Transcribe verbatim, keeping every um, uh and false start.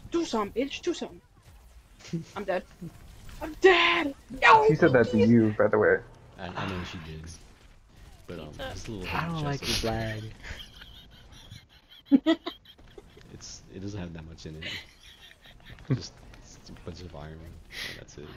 Do something, bitch. Do something. I'm dead. I'm dead. No. She said that to you, by the way. I, I know she did. But um, Pizza. just a little I heavy don't like you, chested. Vlad. It's it doesn't have that much in it. Just it's a bunch of iron. And that's it.